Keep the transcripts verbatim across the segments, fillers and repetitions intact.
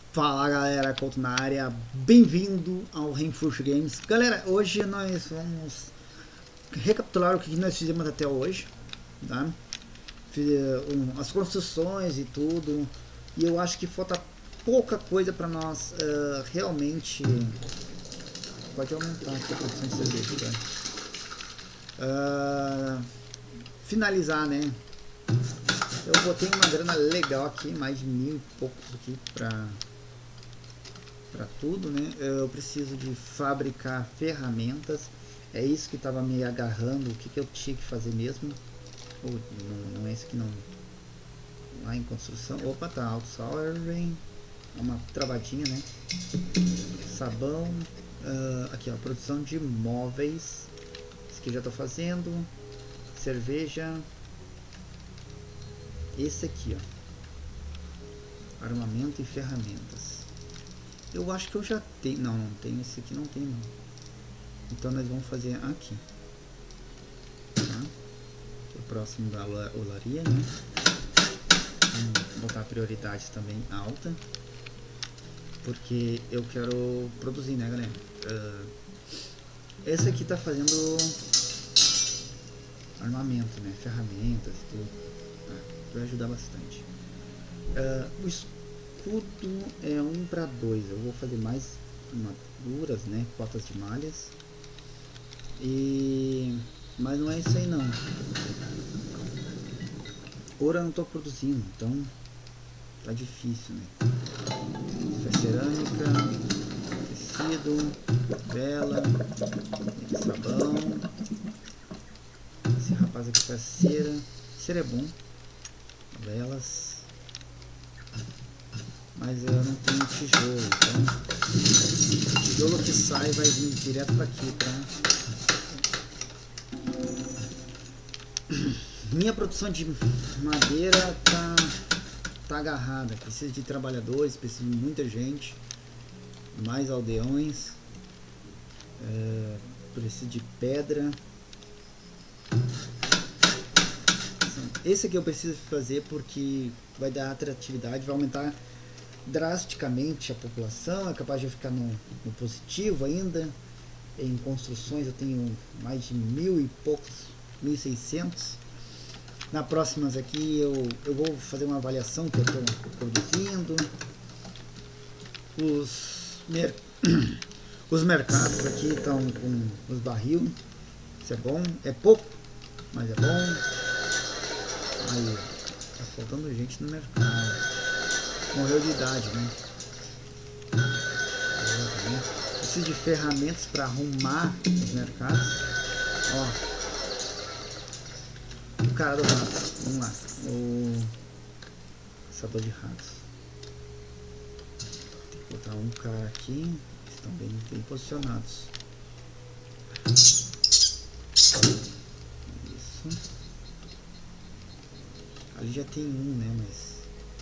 Fala galera, Couto na área, bem-vindo ao Rainforge Games. Galera, hoje nós vamos recapitular o que nós fizemos até hoje, tá? As construções e tudo, e eu acho que falta pouca coisa para nós uh, realmente... Pode aumentar aqui a produção de cerveja, tá? uh, finalizar, né? Eu botei uma grana legal aqui, mais de mil e poucos aqui para para tudo, né? Eu preciso de fabricar ferramentas, é isso que estava me agarrando, o que, que eu tinha que fazer mesmo. Oh, não, não é isso que não. Lá em construção, opa, tá alto soldering, é uma travadinha, né? Sabão, uh, aqui ó, produção de móveis, isso que eu já tô fazendo. Cerveja, esse aqui ó, armamento e ferramentas. Eu acho que eu já tenho, não, não tem, esse aqui não tem não. Então nós vamos fazer aqui, tá? O próximo da olaria, né? Vamos botar a prioridade também alta, porque eu quero produzir, né, galera? Uh, esse aqui tá fazendo armamento, né? Ferramentas e tudo, tá? Vai ajudar bastante. Uh, o escudo é um para dois. Eu vou fazer mais armaduras, né? Cotas de malhas. E mas não é isso aí não. Ouro eu não estou produzindo, então tá difícil, né? Essa cerâmica, tecido, vela, sabão. Esse rapaz aqui faz cera. Cera é bom. Velas. Mas eu não tenho tijolo, então o tijolo que sai vai vir direto para aqui, tá? Minha produção de madeira tá, tá agarrada, preciso de trabalhadores, preciso de muita gente, mais aldeões, é, preciso de pedra. Esse aqui eu preciso fazer porque vai dar atratividade, vai aumentar drasticamente a população, é capaz de eu ficar no, no positivo ainda. Em construções eu tenho mais de mil e poucos, mil e seiscentos. Na próximas aqui eu, eu vou fazer uma avaliação que eu estou produzindo. Os, mer os mercados aqui estão com os barril, isso é bom, é pouco, mas é bom. Aí, tá faltando gente no mercado. Morreu de idade, né? Preciso de ferramentas para arrumar os mercados. Ó, o cara do rato, vamos lá, o caçador de ratos. Tem que botar um cara aqui, eles estão bem, bem posicionados. Isso. Ali já tem um, né? Mas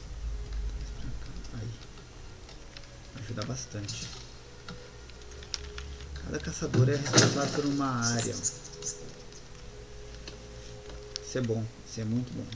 aí ajuda bastante. Cada caçador é responsável por uma área. Isso é bom, isso é muito bom.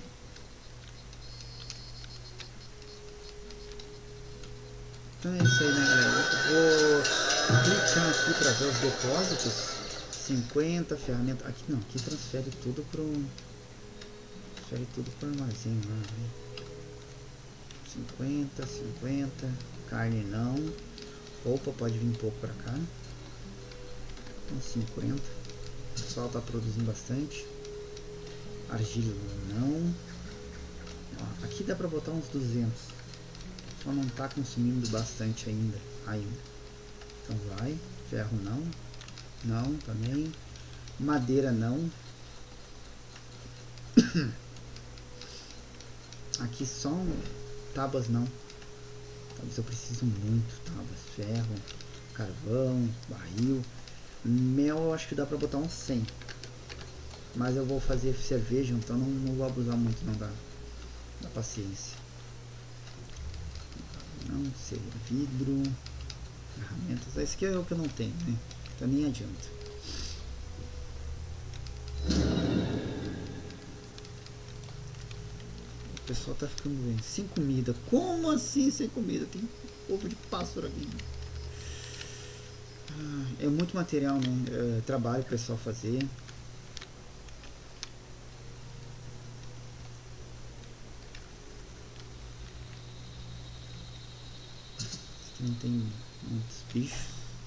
Então é isso aí, né, galera? Eu vou clicar aqui para ver os depósitos. cinquenta, ferramenta. Aqui não, aqui transfere tudo pro. Transfere tudo pro armazém lá, né? cinquenta, cinquenta. Carne não. Roupa pode vir um pouco para cá. cinquenta. O pessoal tá produzindo bastante. Argila não. Ó, aqui dá pra botar uns duzentos. Só não tá consumindo bastante ainda. Ainda. Então vai. Ferro não. Não também. Madeira não. Aqui só tábuas não. Tábuas eu preciso muito. Tábuas, ferro, carvão, barril. Mel eu acho que dá pra botar uns cem. Mas eu vou fazer cerveja, então não, não vou abusar muito não da, da paciência. Não sei, vidro, ferramentas. Esse aqui é o que eu não tenho, né? Então nem adianta. pessoal tá ficando doente. Sem comida. Como assim sem comida? Tem ovo de pássaro aqui. Ah, é muito material, né? É trabalho pro pessoal fazer. Aqui não tem muitos bichos.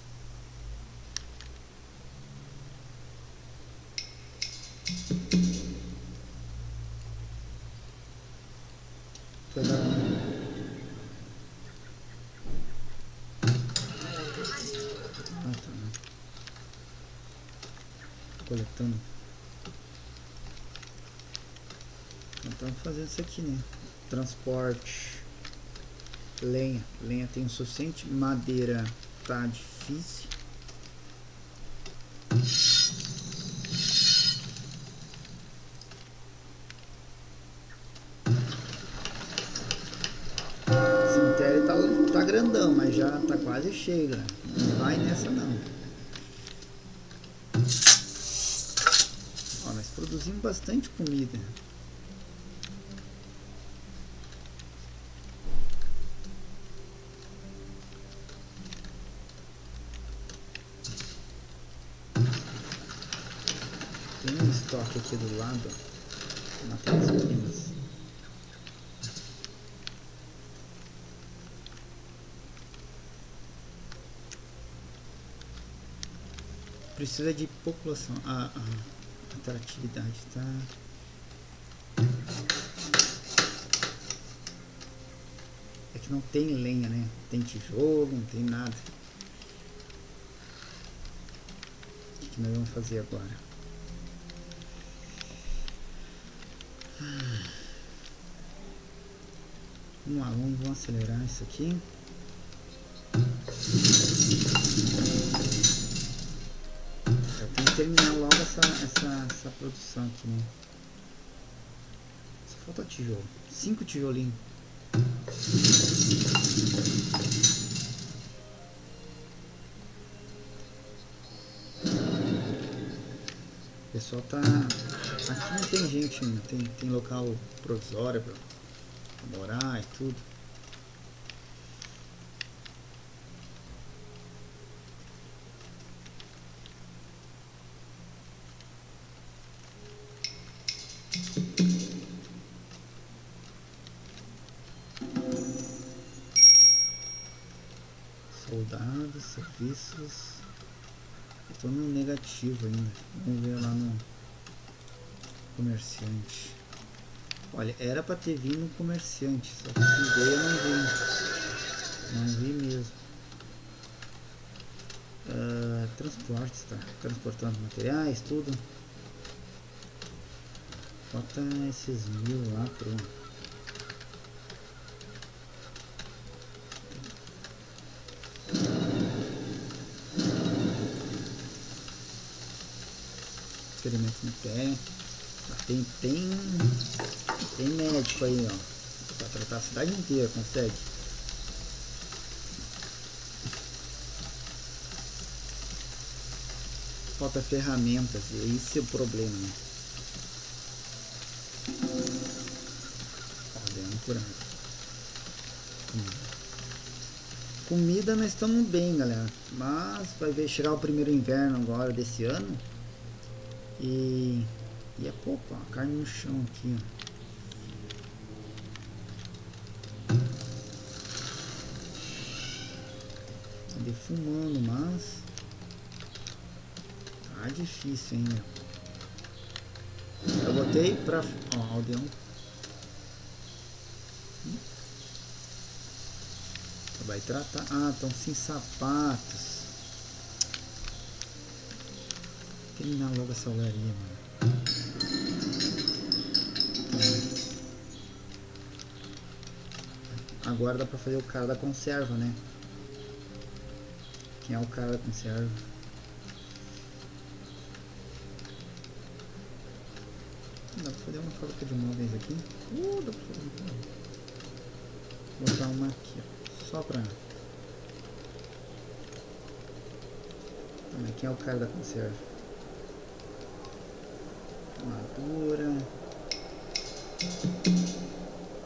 Foi dar coletando. Então fazendo isso aqui, né? Transporte, lenha, lenha tem o suficiente, madeira tá difícil. O cemitério tá, tá grandão, mas já tá quase cheio, né? Não vai nessa não. Ó, nós produzimos bastante comida. Tem um estoque aqui do lado, matérias-primas. Precisa de população. A, a atratividade tá. É que não tem lenha, né? Tem tijolo, não tem nada. O que nós vamos fazer agora? Vamos lá, vamos, vamos acelerar isso aqui. Eu tenho que terminar logo essa, essa, essa produção aqui, né? Só falta tijolo. Cinco tijolinhos. O pessoal tá... Aqui não tem gente ainda. Tem, tem local provisório pra morar e tudo. Soldados, serviços. Estou no negativo ainda. Vamos ver lá no comerciante. Olha, era para ter vindo no comerciante, só que se veio eu não vi. Não vi mesmo. Uh, transportes, tá? Transportando materiais, tudo. Bota esses mil lá pro. Experimento no pé. Tem, tem, tem médico aí, ó. Pra tratar a cidade inteira, consegue. Falta ferramentas, e esse é o problema, né? Olha, curado. Comida nós estamos bem, galera. Mas vai ver chegar o primeiro inverno agora desse ano. E, e é pouco, ó, a carne no chão aqui, ó. Tá defumando, mas tá difícil ainda. Eu botei pra... Ó, aldeão. Vai tratar... Ah, estão sem sapatos. Terminar logo essa olaria, mano. Agora dá pra fazer o cara da conserva, né? Quem é o cara da conserva? Dá pra fazer uma fábrica de móveis aqui. Uh, dá pra fazer uma. Vou botar uma aqui, ó. Só pra... Também, quem é o cara da conserva? Armadura.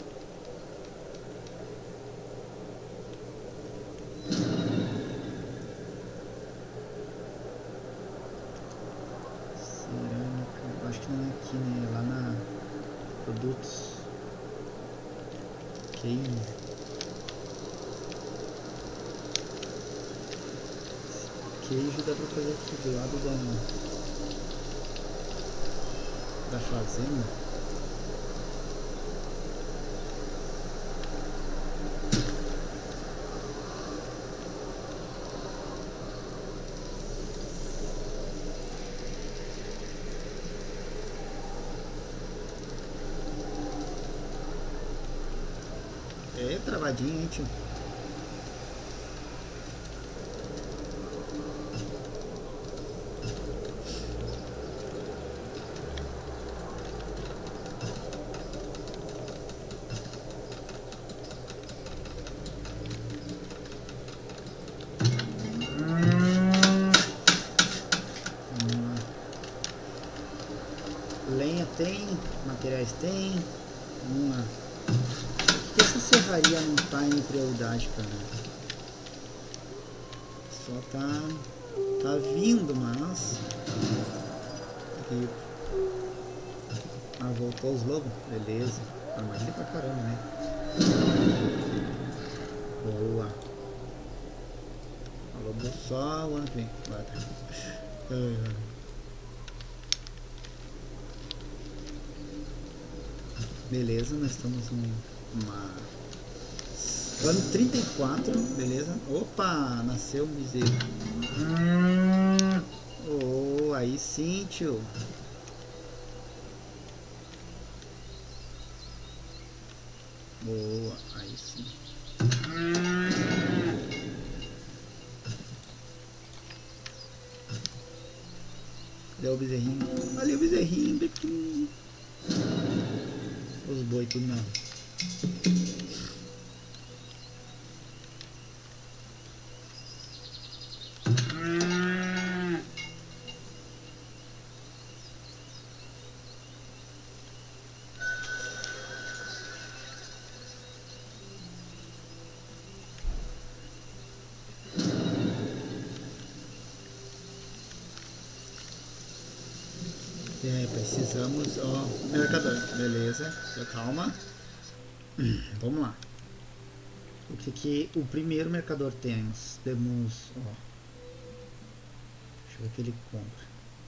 produtos. Ok. Queijo dá pra fazer aqui do lado da, da fazenda. É travadinho, hein, tio? Lenha tem, materiais tem. Uma. Por que essa serraria não tá em prioridade, cara? Só tá. Tá vindo, mas. Aqui. Ah, voltou os lobos? Beleza. Armadilha pra caramba, né? Boa. A lobo só o ano que vem. Beleza, nós estamos numa. Ano trinta e quatro, beleza? Opa, nasceu um bezerro. Oh, aí sim, tio. Boa, aí sim. Cadê o bezerrinho? Ali o bezerrinho, pequenininho. Os boi tudo não. É, precisamos, ó, mercador, beleza, calma, vamos lá. O que que o primeiro mercador temos? Temos, ó, deixa eu ver o que ele compra.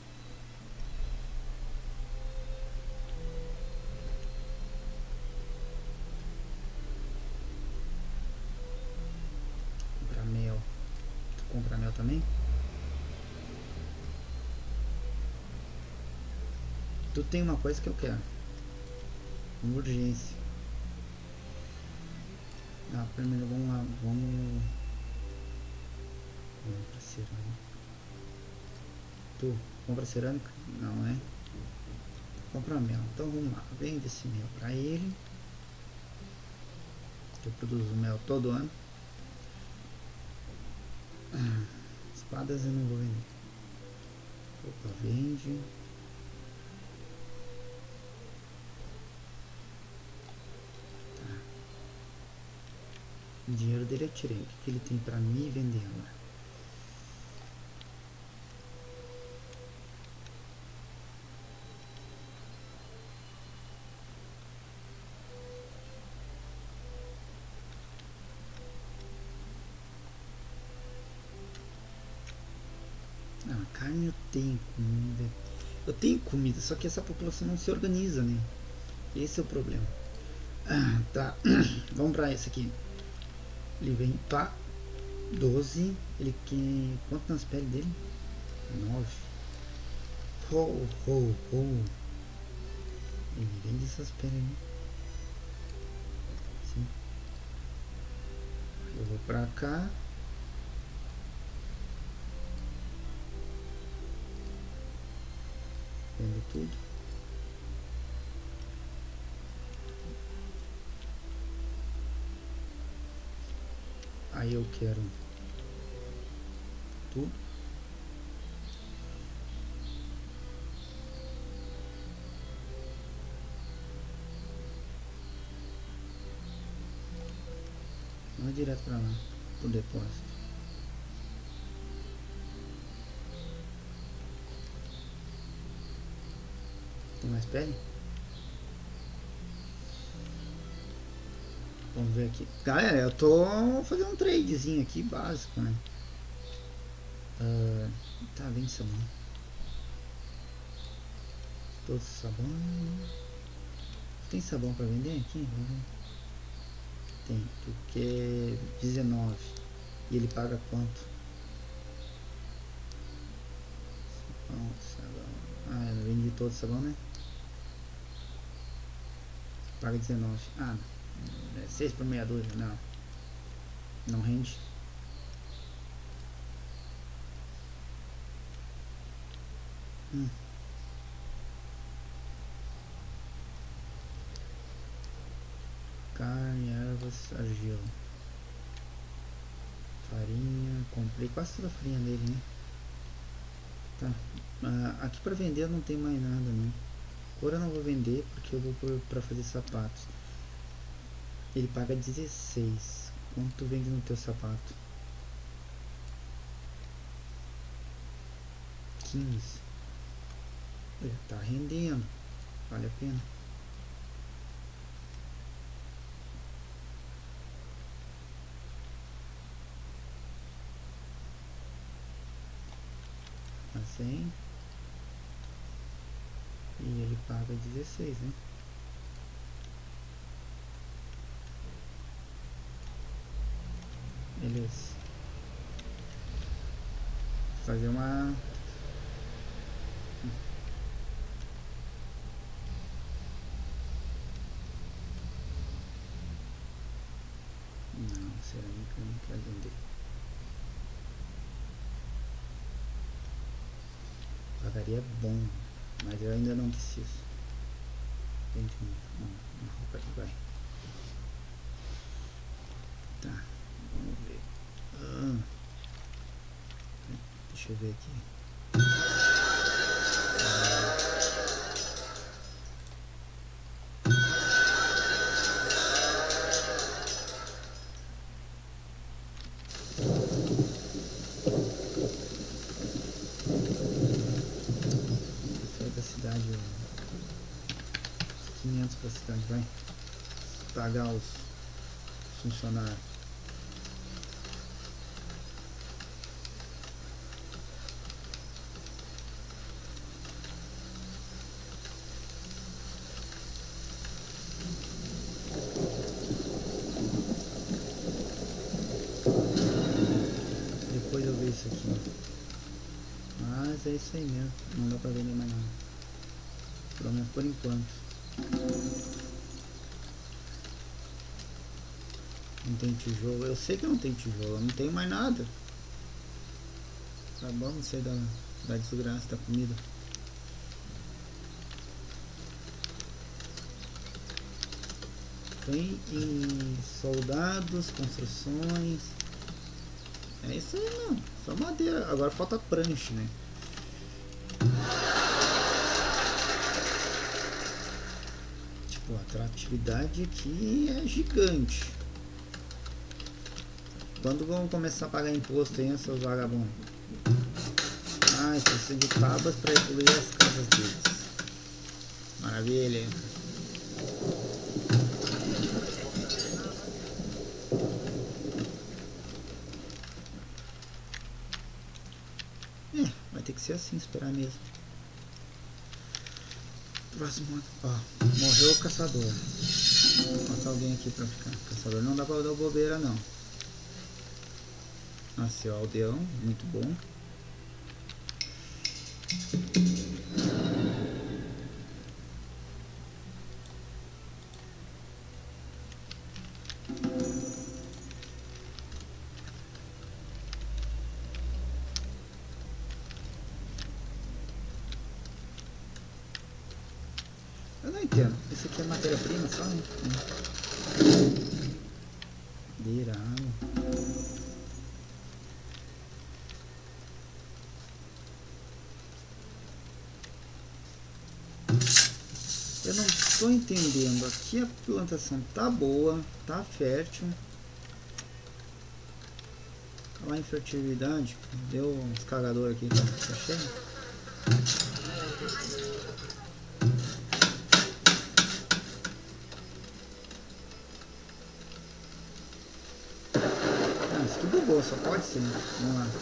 Comprar mel, tu compra mel também? Tu tem uma coisa que eu quero, uma urgência. Ah, primeiro vamos lá, vamos, vamos pra cerâmica. Tu compra cerâmica? Não, né? Compra mel, então vamos lá, vende esse mel pra ele. Eu produzo mel todo ano. Ah, espadas eu não vou vender. Opa, vende. O dinheiro dele eu tirei. O que, que ele tem pra me vender agora? Ah, carne eu tenho, comida. Eu tenho comida, só que essa população não se organiza, né? Esse é o problema. Ah, tá. Vamos pra esse aqui. Ele vem pá. doze. Ele quer. Quanto nas peles dele? nove. Ho, ho, ho. Ele vende essas peles aí. Sim. Eu vou pra cá. Vendo tudo. Aí eu quero tudo. Vai direto pra lá, pro depósito. Tem mais pele? Vamos ver aqui. Galera, eu tô fazendo um tradezinho aqui básico, né? Uh, tá, vende sabão. Todo sabão. Tem sabão pra vender aqui? Tem. Tu quer dezenove. E ele paga quanto? Sabão, sabão. Ah, eu vendi todo sabão, né? Paga dezenove. Ah, não. É seis por meia dúzia. Não. Não rende. Hum. Carne, ervas, argila. Farinha. Comprei quase toda a farinha dele, né? Tá. Ah, aqui pra vender não tem mais nada, não. Agora eu não vou vender porque eu vou por, pra fazer sapatos. Ele paga dezesseis. Quanto tu vende no teu sapato? quinze. Olha, tá rendendo. Vale a pena. Assim. E ele paga dezesseis, né? Beleza. Vou fazer uma... Não, cerâmica eu não quero vender. Pagaria bom, mas eu ainda não preciso. Vende uma, uma roupa aqui, vai. Tá, vamos ver. Ah, deixa eu ver aqui. Sai da cidade, quinhentos pra cidade, vai. Pagar os funcionários. Depois eu vejo isso aqui. Mas é isso aí mesmo. Não dá pra vender mais nada. Pelo menos por enquanto. Não tem tijolo. Eu sei que não tem tijolo. Eu não tenho mais nada. Tá bom, não sei da, da desgraça da comida. Tem em soldados, construções. É isso aí não. Só madeira. Agora falta prancha, né? Tipo, a atratividade aqui é gigante. Quando vão começar a pagar imposto aí, seus vagabundos? Ah, precisa de tábuas para evoluir as casas deles. Maravilha. É, vai ter que ser assim, esperar mesmo. Próximo. Ó, morreu o caçador. Falta alguém aqui pra ficar. Caçador não dá pra dar bobeira não. Nasceu aldeão, muito bom. Eu não entendo. Isso aqui é matéria-prima só, né? Madeira, água. Eu não estou entendendo. Aqui a plantação tá boa, tá fértil. Lá em fertilidade, deu uns cagadores aqui, tá cheio. que bugou, só pode ser. Vamos lá.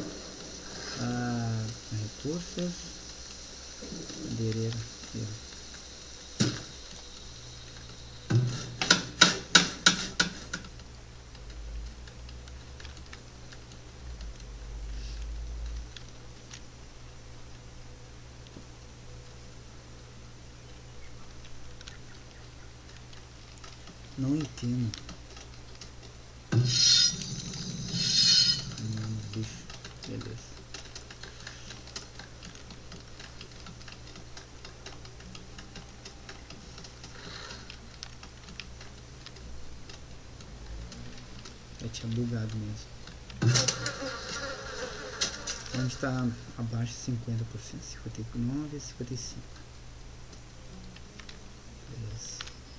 Ah, recursos. Madeireira. Não entendo. Hum, bicho. Beleza. Eu tinha bugado mesmo. A gente está abaixo de cinquenta por cento. cinquenta e nove, cinquenta e cinco. Beleza.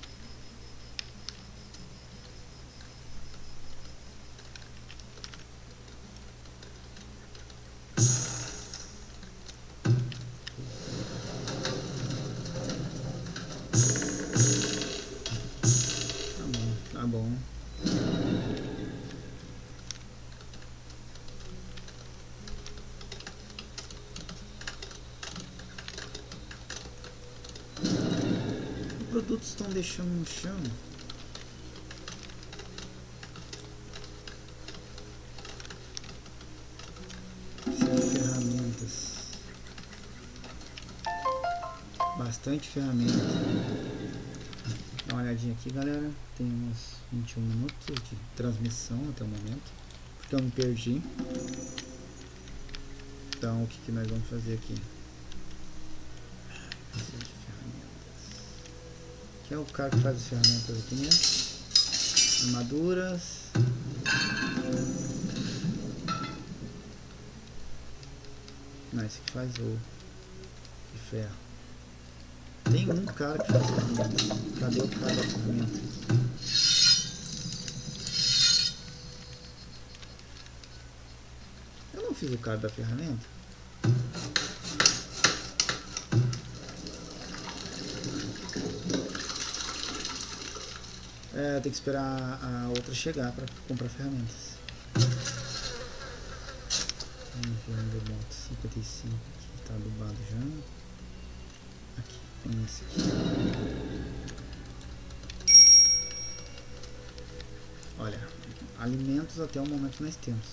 Tá bom. Os produtos estão deixando no chão. Preciso de ferramentas. Bastante ferramentas. Dá uma olhadinha aqui, galera. Tem uns vinte e um minutos de transmissão até o momento, porque eu me perdi. Então o que, que nós vamos fazer aqui? Preciso de ferramentas. Aqui é o cara que faz as ferramentas aqui, né? Armaduras. Não, esse aqui faz o de ferro. Tem um cara que faz ferramenta. Cadê o cara da ferramenta? Eu não fiz o cara da ferramenta. É, tem que esperar a outra chegar para comprar ferramentas. Vamos ver onde eu boto. cinquenta e cinco aqui, tá adubado já. Aqui, tem esse aqui. Olha, alimentos até o momento nós temos.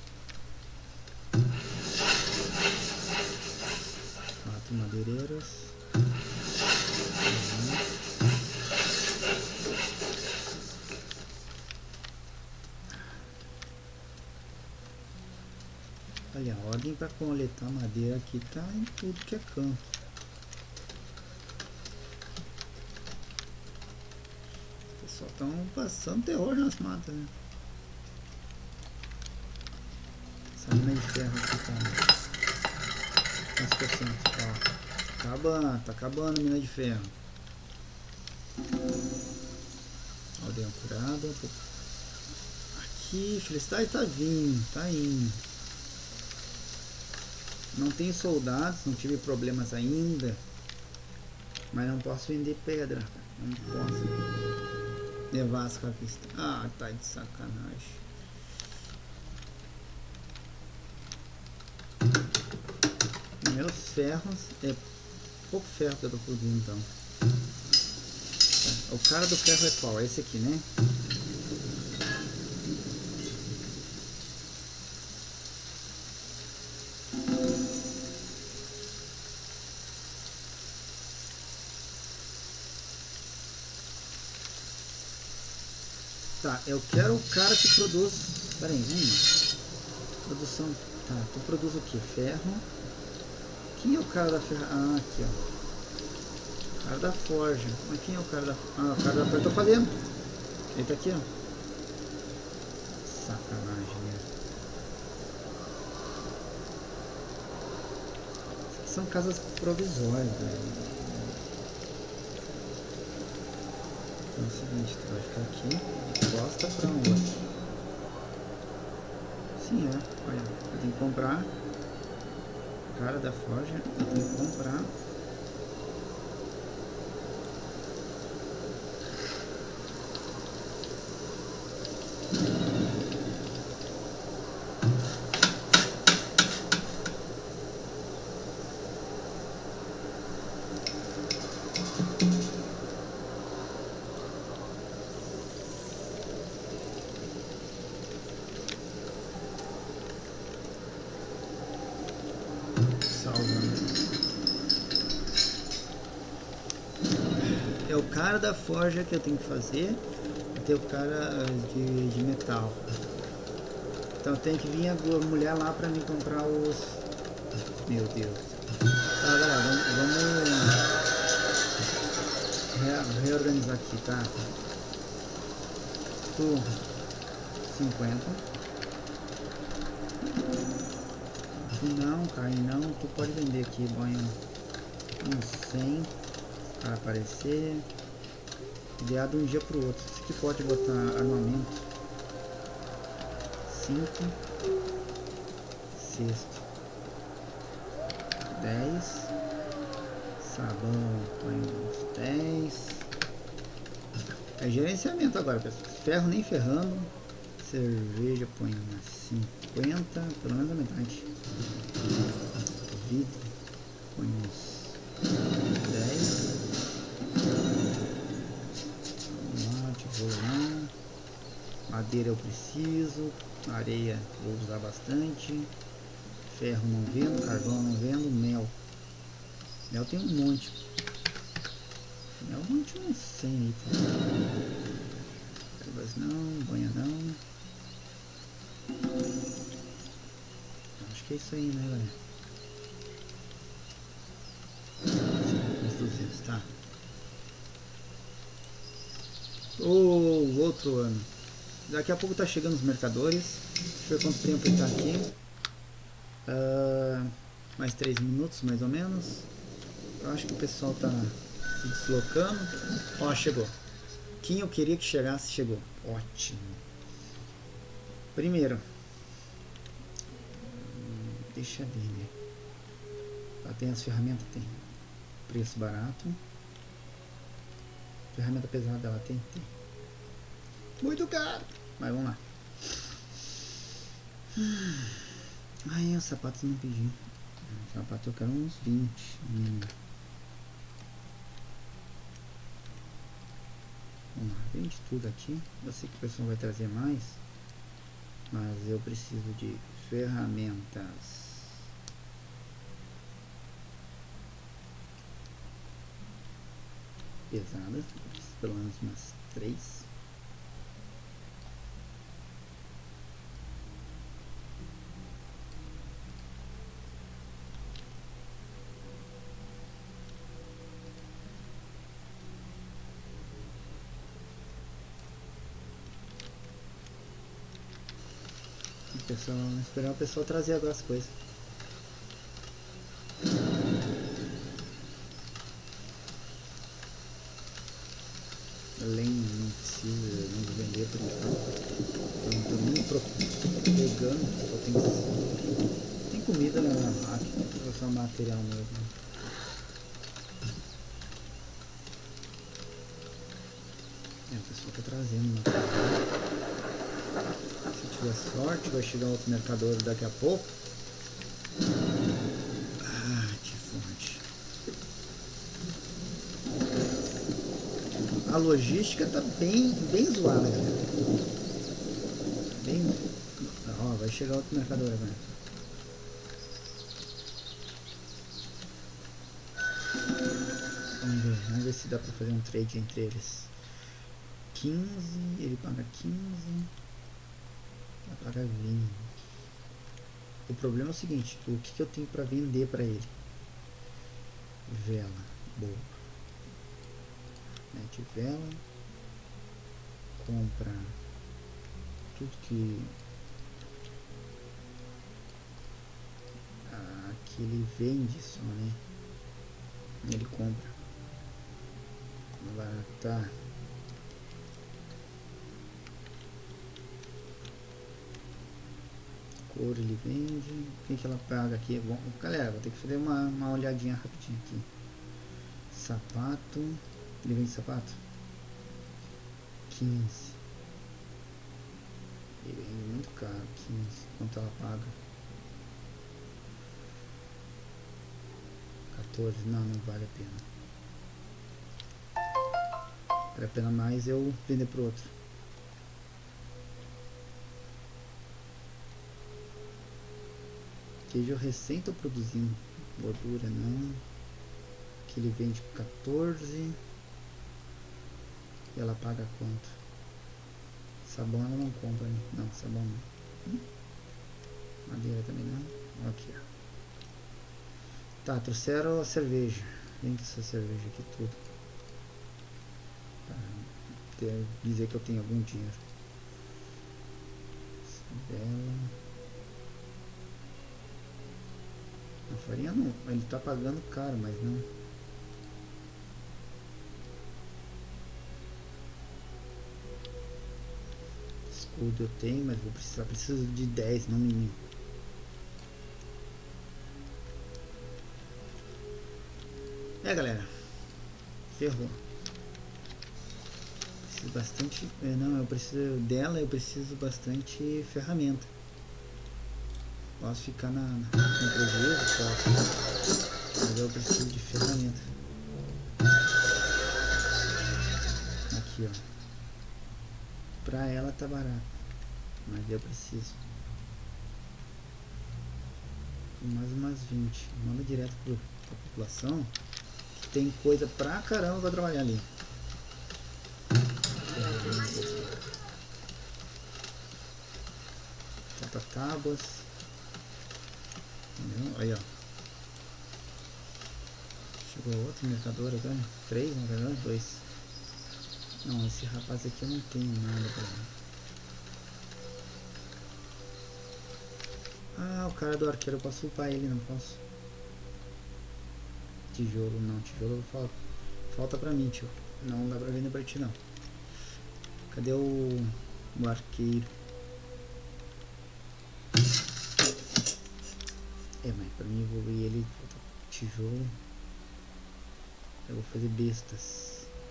Quatro madeireiras. Olha, a ordem para coletar madeira aqui tá em tudo que é canto. Os pessoal estão passando terror nas matas, né? Essa mina de ferro aqui tá quantos por cento? Ó, tá acabando, tá acabando a mina de ferro. Ó, deu uma curada. Aqui, felicidade tá vindo, tá indo. Não tenho soldados, não tive problemas ainda. Mas não posso vender pedra. Não posso. Nevasca à vista. Ah, tá de sacanagem. Meus ferros. É pouco ferro que eu tô produzindo então. O cara do ferro é qual? É esse aqui, né? Tá, eu quero o cara que produz. Pera aí, vamos. Produção. Tá, tu produz o que? Ferro. Quem é o cara da ferra? Ah, aqui ó. O cara da forja. Mas quem é o cara da. Ah, o cara da forja. Eu tô fazendo. Ele tá aqui, ó. Sacanagem, né? São casas provisórias, velho. Então é o seguinte, tu vai ficar aqui, bosta pra um outro. Sim, é, olha, eu tenho que comprar cara da forja, eu tenho que comprar é o cara da forja que eu tenho que fazer. E tem o cara de, de metal. Então eu tenho que vir a mulher lá pra me comprar os... Meu Deus. Tá, galera, vamos, vamos re, reorganizar aqui, tá? Tu cinquenta. Tu não, cara, não. Tu pode vender aqui, banho. Uns cem para aparecer. Ideado de um dia pro outro. Esse aqui pode botar armamento. cinco. Sexto. dez. Sabão, põe uns dez. É gerenciamento agora, pessoal. Ferro nem ferrando. Cerveja põe umas cinquenta, pelo menos a metade. Vidro põe uns dez. Tomate, rolão. Madeira eu preciso. Areia vou usar bastante. Ferro não vendo, carvão não vendo, mel. Mel tem um monte. Mel não tinha uns cem aí. Ervas não, banha não. Acho que é isso aí, né, galera? Uns duzentos, tá. Oh, outro ano. Daqui a pouco tá chegando os mercadores. Deixa eu ver quanto tempo ele tá aqui. Uh, mais três minutos, mais ou menos. Eu acho que o pessoal tá se deslocando. Ó, chegou. Quem eu queria que chegasse, chegou. Ótimo. Primeiro. Deixa eu ver, né? Lá tem as ferramentas, tem. Preço barato. Ferramenta pesada, ela tem? Tem. Muito caro. Mas vamos lá. Ai, os sapatos não pedi. O sapato eu quero uns vinte. Hum. Vamos lá, vende tudo aqui. Eu sei que o pessoal vai trazer mais. Mas eu preciso de ferramentas. Pesadas. Pelo menos umas três. Pessoal, esperar o pessoal trazer agora as coisas. Além não precisa não vender por enquanto. Eu não tô nem pegando, só tem, tem comida na máquina, é só material mesmo. É, o pessoal tá trazendo material. Se tiver sorte, vai chegar outro mercador daqui a pouco. Ah, que forte. A logística tá bem, bem zoada, galera. Bem... Ó, vai chegar outro mercador agora. Vamos ver, vamos ver se dá pra fazer um trade entre eles. quinze, ele paga quinze. Paga vinte. O problema é o seguinte, o que, que eu tenho para vender para ele? Vela, boa. Mete vela. Compra tudo que ah, que ele vende só, né? Ele compra. Agora tá. Cor ele vende. O que, que ela paga aqui? Bom, galera, vou ter que fazer uma, uma olhadinha rapidinho aqui. Sapato. Ele vende sapato? quinze. Ele vende muito caro. quinze. Quanto ela paga? quatorze. Não, não vale a pena. Vale a pena mais eu vender pro outro. Queijo eu recém tô produzindo. Gordura não. Que ele vende quatorze. E ela paga quanto? Sabão ela não compra, né? Não, sabão não. Hum? Madeira também não. Aqui, ó. Tá, trouxeram a cerveja. Vem com essa cerveja aqui tudo. Pra dizer que eu tenho algum dinheiro. Bela. A farinha não, ele tá pagando caro, mas não. Escudo eu tenho, mas vou precisar, preciso de dez no mínimo. É, galera, ferrou. Preciso bastante, é, não, eu preciso dela, eu preciso bastante ferramenta. Posso ficar na, na no prejuízo, posso, mas eu preciso de ferramenta. Aqui, ó. Pra ela tá barato, mas eu preciso. Mais umas vinte. Manda direto pro, pra população. Que tem coisa pra caramba pra trabalhar ali. Falta tábuas. Aí, ó. Chegou outro mercador agora. Três mercadores? Dois. Não, esse rapaz aqui eu não tenho nada pra ele. Ah, o cara do arqueiro, eu posso upar ele, não posso. Tijolo, não, tijolo falta, falta pra mim, tio. Não dá pra vender pra ti, não. Cadê o, o arqueiro? É, mas pra mim evoluir ele, falta tijolo. Eu vou fazer bestas.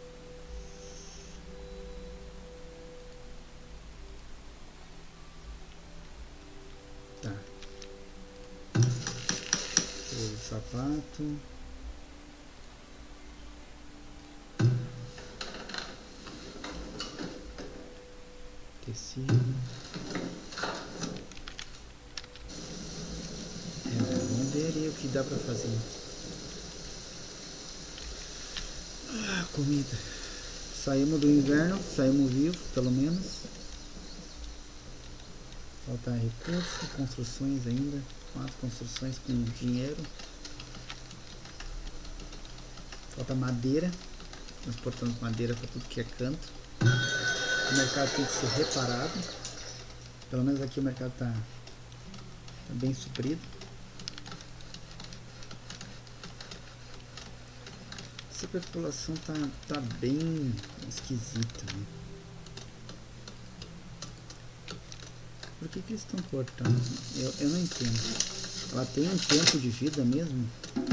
Tá. O sapato. Tecido. É, vamos ver aí o que dá pra fazer. Ah, comida. Saímos do inverno, saímos vivos, pelo menos. Falta recursos, construções ainda. Quatro construções com dinheiro. Falta madeira. Transportando madeira para tudo que é canto. O mercado tem que ser reparado. Pelo menos aqui o mercado está tá bem suprido. Essa população tá, tá bem esquisita, né? Por que que eles estão cortando? Eu, eu não entendo. Ela tem um tempo de vida mesmo?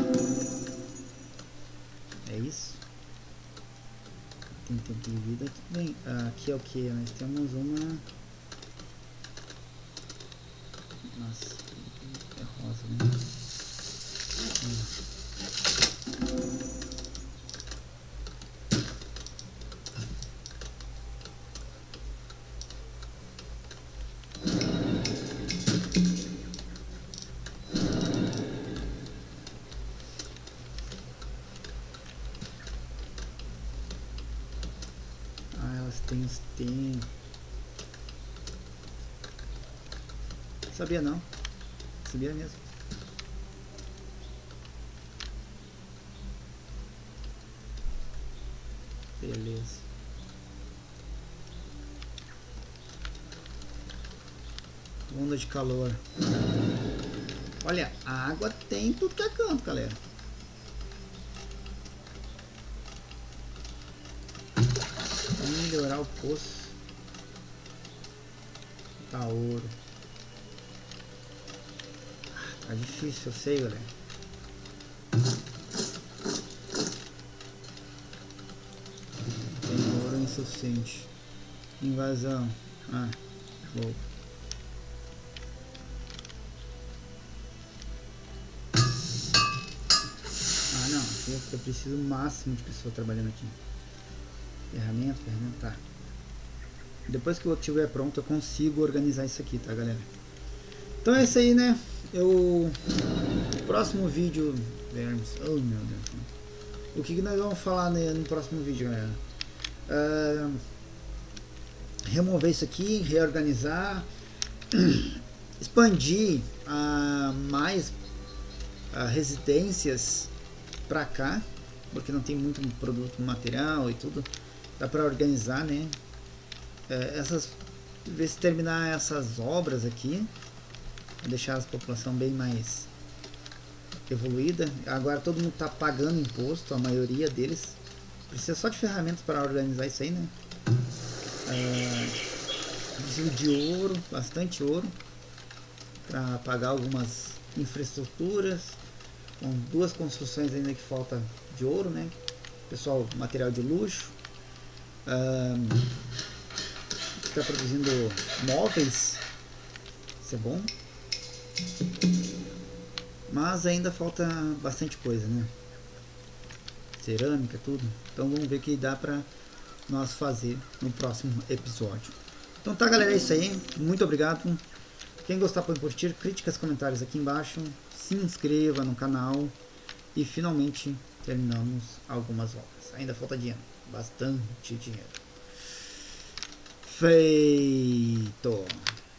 É isso? Tem tempo de vida, tudo bem. Ah, aqui é o que? Nós temos uma... Nossa, é rosa, né? Hum. Tem, tem. Sabia não. Sabia mesmo. Beleza. Onda de calor. Olha, a água tem tudo que é canto, galera. Melhorar o poço. Tá ouro. Tá difícil, eu sei, galera. Tem ouro insuficiente. Invasão. Ah, vou. Ah, não. Eu, eu preciso o máximo de pessoas trabalhando aqui. Ferramenta, ferramenta, tá. Depois que eu estiver pronto eu consigo organizar isso aqui, tá, galera? Então é isso aí, né? Eu... Próximo vídeo... Vermes... Oh, meu Deus. O que, que nós vamos falar, né, no próximo vídeo, galera? uh, remover isso aqui, reorganizar, expandir uh, mais uh, residências para cá, porque não tem muito produto material e tudo. Dá para organizar, né? Uh, essas, ver se terminar essas obras aqui, deixar a população bem mais evoluída. Agora todo mundo está pagando imposto, a maioria deles. Precisa só de ferramentas para organizar isso aí, né? Preciso de ouro, bastante ouro, para pagar algumas infraestruturas. Com duas construções ainda que falta de ouro, né? Pessoal, material de luxo. Está produzindo móveis, isso é bom. Mas ainda falta bastante coisa, né? Cerâmica, tudo. Então vamos ver o que dá pra nós fazer no próximo episódio. Então tá, galera, é isso aí. Muito obrigado. Quem gostar pode curtir, críticas, comentários aqui embaixo. Se inscreva no canal. E finalmente terminamos algumas obras. Ainda falta dinheiro. Bastante dinheiro. Feito!